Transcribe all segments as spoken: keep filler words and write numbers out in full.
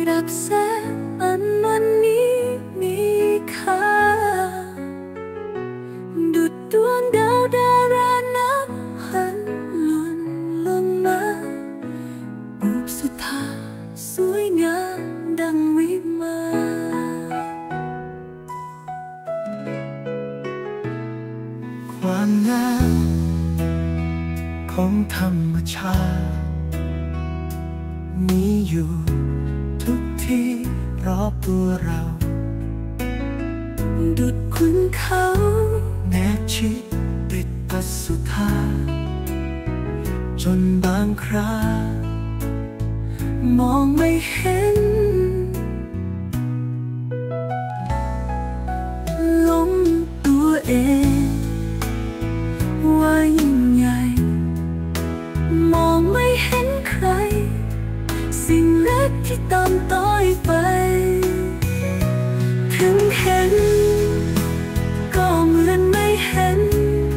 ดับแสงอันวันนี้มีค่าดุจดวงดาวดารานับพันหล่นลงมารูปสุดท้ายสวยงามดังวิมานความงามของธรรมชาติมีอยู่ทุกที่รอบตัวเราดุจคุณเขาแนบชิดติดปัสสุธาจนบางครามองไม่เห็นหลงตัวเองว่ายิ่งใหญ่มองไม่เห็นใครสิ่งเล็กที่ตามต้อยไปถึงเห็นก็เหมือนไม่เห็น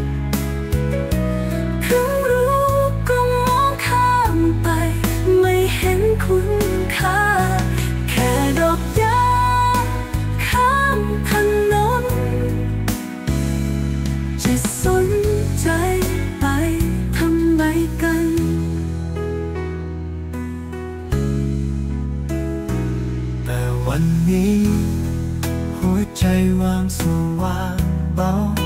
ถึงรู้ก็มองข้ามไปไม่เห็นคุณค่าแค่ดอกยางข้ามถนนจะสนใจไปทำไมกันแต่วันนี้หัวใจวางสว่าง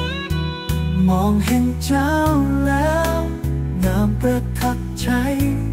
เบามองเห็นเจ้าแล้วงามประทับใจ